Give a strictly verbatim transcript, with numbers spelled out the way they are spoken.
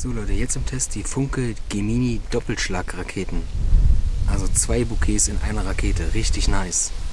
So Leute, jetzt im Test die Funke Gemini Doppelschlag Raketen. Also zwei Bouquets in einer Rakete, richtig nice.